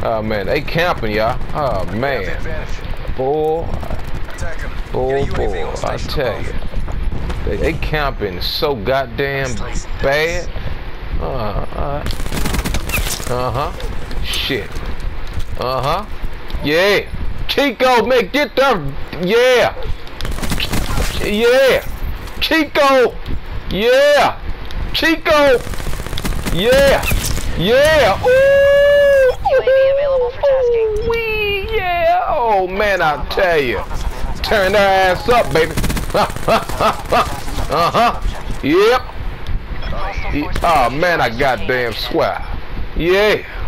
Oh man, they camping, y'all. Oh man. Boy, I tell you. They camping so goddamn bad. Shit. Yeah. Chico, man, get there. Yeah. Yeah. Chico. Yeah. Chico. Yeah. Yeah. Ooh. UAV available for tasking. Wee. Yeah. Oh man, I tell you. Turn their ass up, baby. Yep. Oh man, I goddamn swear. Yeah.